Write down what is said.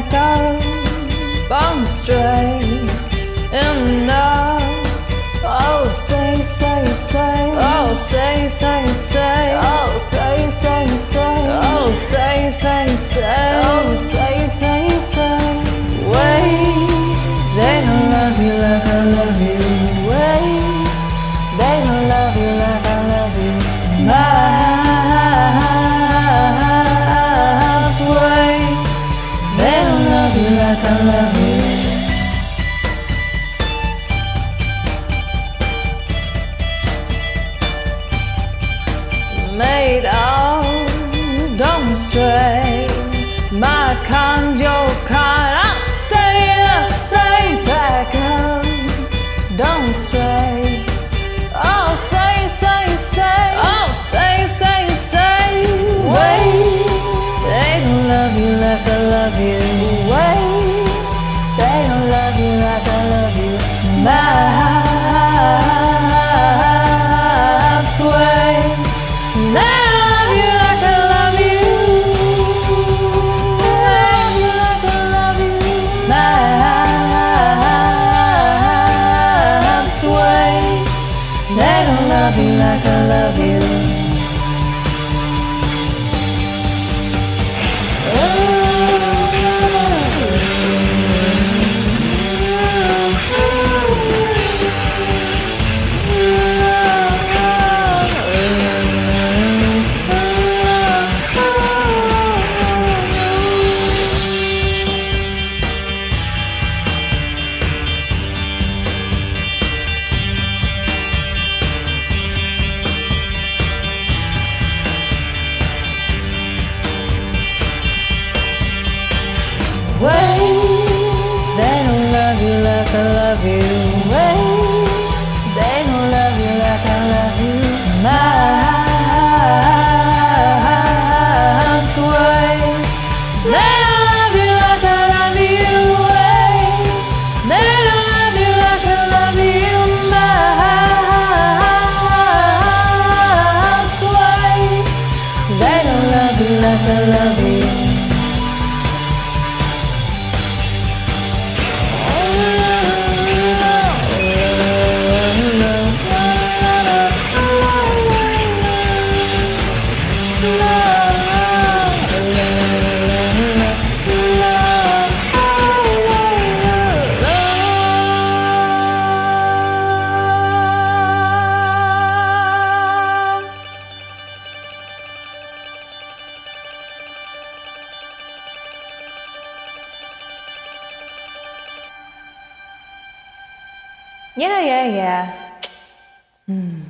back up, I'm straight enough. Oh, say, say, say. Oh, say, say, say. Oh, say, say, say. Oh, say, say, say. Oh, say, say, say. Wait, they don't love you like I love you. Wait, they don't love you like I love you. My way, they don't love you like I love you. Made of, don't stray. My kind, your kind, I'll stay the same. Back up, don't stray. Oh, say, say, say. Oh, say, say, say. Wait, they don't love you like I love you. Wait, they don't love you like I love you. My way. They love you like I love you. They love you like I love you. My way. They don't love you like I love you. Wait, they don't love you like I love you. Wait, they don't love you like I love you. My way, they don't love you like I love you. Wait, they don't love you like I love you. My way, they don't love you like I love you. Yeah, yeah, yeah.